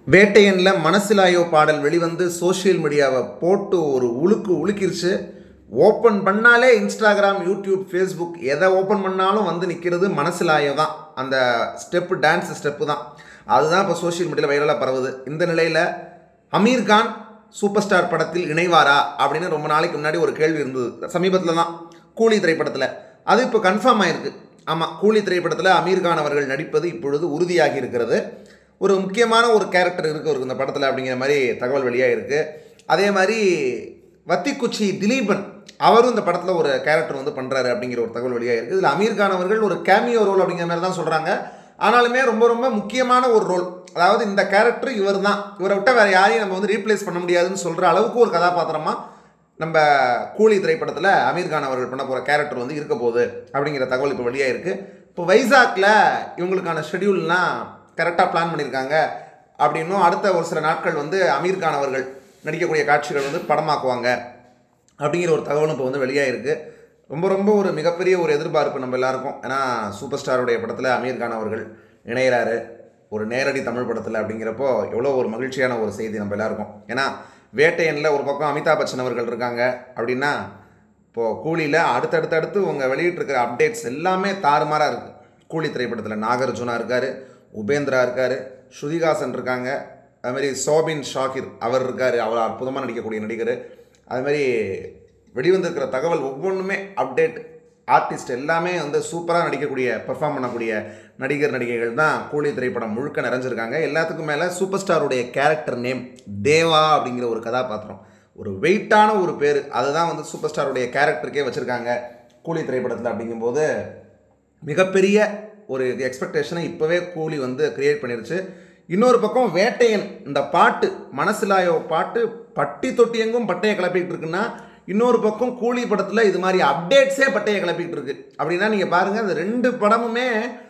வேட்டையனில் மனசிலாயோ பாடல் வெளிவந்து சோஷியல் மீடியாவை போட்டு ஒரு உலுக்கிருச்சு. ஓப்பன் பண்ணாலே இன்ஸ்டாகிராம், யூடியூப், ஃபேஸ்புக் எதை ஓப்பன் பண்ணாலும் வந்து நிற்கிறது மனசிலாயோ தான். அந்த ஸ்டெப்பு, டான்ஸ் ஸ்டெப்பு தான். அதுதான் இப்போ சோஷியல் மீடியாவில் வைரலாக பரவுது. இந்த நிலையில் அமீர் கான் சூப்பர் ஸ்டார் படத்தில் இணைவாரா அப்படின்னு ரொம்ப நாளைக்கு முன்னாடி ஒரு கேள்வி இருந்தது. சமீபத்தில் தான் கூலி திரைப்படத்தில் அது இப்போ கன்ஃபார்ம் ஆகிருக்கு. ஆமாம், கூலி திரைப்படத்தில் அமீர் கான் அவர்கள் நடிப்பது இப்பொழுது உறுதியாகி இருக்கிறது. ஒரு முக்கியமான ஒரு கேரக்டர் இருக்குது அவருக்கு இந்த படத்தில் அப்படிங்கிற மாதிரி தகவல் வெளியாக இருக்குது. அதே மாதிரி வத்திக்குச்சி திலீபன் அவரும் இந்த படத்தில் ஒரு கேரக்டர் வந்து பண்ணுறாரு அப்படிங்கிற ஒரு தகவல் வெளியாக இருக்குது. இதில் அமீர் கான் அவர்கள் ஒரு கேமியோ ரோல் அப்படிங்கிற மாதிரி தான் சொல்கிறாங்க. ஆனாலுமே ரொம்ப ரொம்ப முக்கியமான ஒரு ரோல். அதாவது இந்த கேரக்டர் இவர் தான், இவரை விட்டால் வேறு யாரையும் நம்ம வந்து ரீப்ளேஸ் பண்ண முடியாதுன்னு சொல்கிற அளவுக்கு ஒரு கதாபாத்திரமாக நம்ம கூலி திரைப்படத்தில் அமீர் கான் அவர்கள் பண்ண போகிற கேரக்டர் வந்து இருக்க போகுது அப்படிங்கிற தகவல் இப்போ வெளியாக இருக்குது. இப்போ வைசாக்கில் இவங்களுக்கான ஷெடியூல்லாம் கரெக்டாக பிளான் பண்ணியிருக்காங்க அப்படின்னும் அடுத்த ஒரு சில நாட்கள் வந்து அமீர் கான் அவர்கள் நடிக்கக்கூடிய காட்சிகள் வந்து படமாக்குவாங்க அப்படிங்கிற ஒரு தகவலும் இப்போ வந்து வெளியாக இருக்குது. ரொம்ப ரொம்ப ஒரு மிகப்பெரிய ஒரு எதிர்பார்ப்பு நம்ம எல்லாருக்கும். ஏன்னா சூப்பர் ஸ்டாருடைய படத்தில் அமீர் கான் அவர்கள் இணையிறாரு ஒரு நேரடி தமிழ் படத்தில் அப்படிங்கிறப்போ எவ்வளோ ஒரு மகிழ்ச்சியான ஒரு செய்தி நம்ம எல்லாருக்கும். ஏன்னா வேட்டையனில் ஒரு பக்கம் அமிதாப் பச்சன் அவர்கள் இருக்காங்க அப்படின்னா, இப்போது கூலியில் அடுத்தடுத்து உங்கள் வெளியிட்டிருக்கிற அப்டேட்ஸ் எல்லாமே தாறுமாறாக இருக்குது. கூலி திரைப்படத்தில் நாகார்ஜுனா இருக்கார், உபேந்திரா இருக்கார், ஸ்ருதிஹாசன் இருக்காங்க, அதுமாதிரி சோபின் ஷாகிர் அவர் இருக்கார், அவர் அற்புதமாக நடிக்கக்கூடிய நடிகர். அதுமாதிரி வெளிவந்திருக்கிற தகவல் ஒவ்வொன்றுமே அப்டேட். ஆர்டிஸ்ட் எல்லாமே வந்து சூப்பராக நடிக்கக்கூடிய, பெர்ஃபார்ம் பண்ணக்கூடிய நடிகர் நடிகைகள் தான் கூலி திரைப்படம் முழுக்க நிறைஞ்சிருக்காங்க. எல்லாத்துக்கும் மேலே சூப்பர் ஸ்டாருடைய கேரக்டர் நேம் தேவா அப்படிங்கிற ஒரு கதாபாத்திரம், ஒரு வெயிட்டான ஒரு பேர், அதுதான் வந்து சூப்பர் ஸ்டாருடைய கேரக்டருக்கே வச்சுருக்காங்க கூலி திரைப்படத்தில். அப்படிங்கும்போது மிகப்பெரிய ஒரு எக்ஸ்பெக்டேஷனை இப்போவே கூலி வந்து கிரியேட் பண்ணிருச்சு. இன்னொரு பக்கம் வேட்டையன் இந்த பாட்டு, மனசிலாயோ பாட்டு பட்டி தொட்டி எங்கும் பட்டையை கிளப்பிக்கிட்டு இருக்குன்னா, இன்னொரு பக்கம் கூலி படத்தில் இது மாதிரி அப்டேட்ஸே பட்டையை கிளப்பிக்கிட்டு இருக்கு. அப்படின்னா நீங்கள் பாருங்கள், அந்த ரெண்டு படமுமே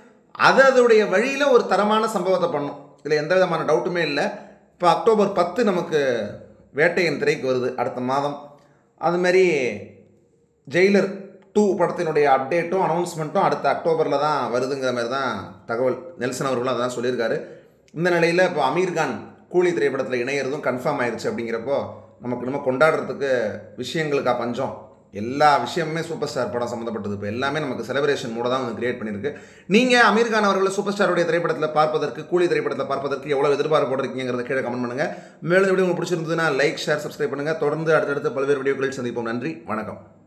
அதோடைய வழியில் ஒரு தரமான சம்பவத்தை பண்ணும். இதில் எந்த விதமான டவுட்டுமே இல்லை. இப்போ அக்டோபர் 10 நமக்கு வேட்டையன் திரைக்கு வருது அடுத்த மாதம். அதுமாரி ஜெயிலர் 2 படத்தினுடைய அப்டேட்டும் அனௌன்ஸ்மெண்ட்டும் அடுத்த அக்டோபரில் தான் வருதுங்கிற மாதிரி தான் தகவல். நெல்சன் அவர்களும் அதான் சொல்லியிருக்காரு. இந்த நிலையில் இப்போ அமீர் கான் கூலி திரைப்படத்தில் இணையிறதும் கன்ஃபார்ம் ஆயிடுச்சு. அப்படிங்கிறப்போ நமக்கு நம்ம கொண்டாடுறதுக்கு விஷயங்களுக்கா பஞ்சம். எல்லா விஷயமுமே சூப்பர் ஸ்டார் படம் சம்மந்தப்பட்டது. இப்போ எல்லாமே நமக்கு செலிப்ரேஷன் மூட தான் வந்து கிரியேட் பண்ணியிருக்கு. நீங்கள் அமீர் கான் அவர்களை சூப்பர் ஸ்டாருடைய திரைப்படத்தில் பார்ப்பதற்கு, கூலி திரைப்படத்தில் பார்ப்பதற்கு எவ்வளோ எதிர்பார்ப்பு போட்டிருக்கீங்கிறத கீழே கமெண்ட் பண்ணுங்கள். மேலும் வீடியோ உங்களுக்கு பிடிச்சிருந்ததுன்னா லைக், ஷேர், சப்ஸ்கிரைப் பண்ணுங்கள். தொடர்ந்து அடுத்தடுத்து பல்வேறு வீடியோக்களில் சந்திப்போம். நன்றி, வணக்கம்.